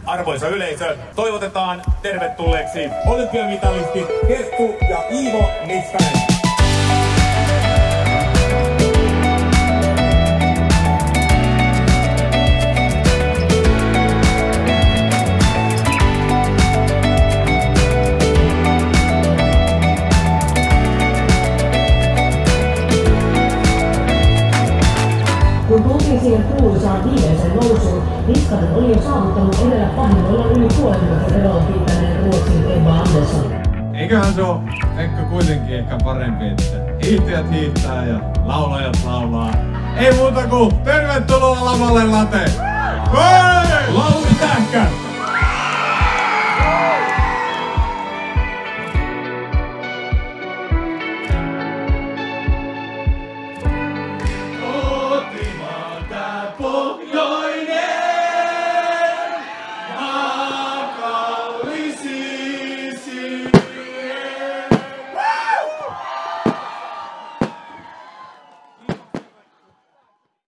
Arvoisa yleisö, toivotetaan tervetulleeksi olympiamitalistit Kettu ja Iivo Niskanen. Kun tultiin siihen kuuluisaan viimeisen nousuun, Niskanen oli jo saavuttanut edellä pahimmillaan yli puolentoista eroa kiittäneen Ruotsin Ebba Andersson. Eiköhän se ole Pekka kuitenkin ehkä parempi, että hiihtäjät hiihtää ja laulajat laulaa. Ei muuta kuin tervetuloa lavalle, Late! Lauri Tähkä!